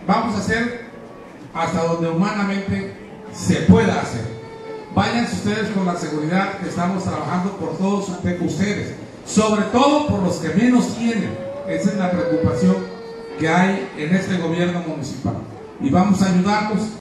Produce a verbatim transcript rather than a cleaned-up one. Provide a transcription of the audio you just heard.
vamos a hacer hasta donde humanamente se pueda hacer. Váyanse ustedes con la seguridad que estamos trabajando por todos ustedes, sobre todo por los que menos tienen. Esa es la preocupación que hay en este gobierno municipal, y vamos a ayudarlos